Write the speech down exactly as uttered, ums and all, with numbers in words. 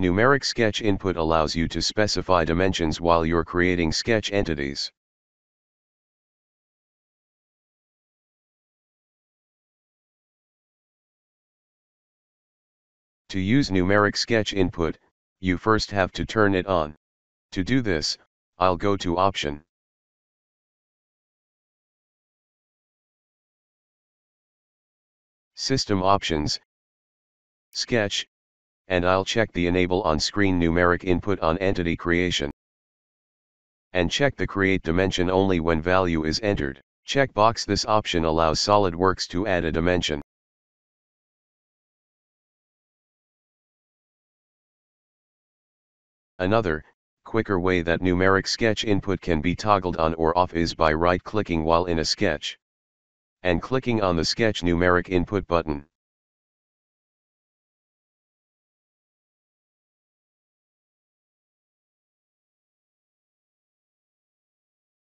Numeric sketch input allows you to specify dimensions while you're creating sketch entities. To use numeric sketch input, you first have to turn it on. To do this, I'll go to Option, System Options, Sketch, and I'll check the Enable on-screen numeric input on entity creation. And check the Create dimension only when value is entered. Checkbox. This option allows SolidWorks to add a dimension. Another, quicker way that numeric sketch input can be toggled on or off is by right-clicking while in a sketch and clicking on the Sketch Numeric Input button.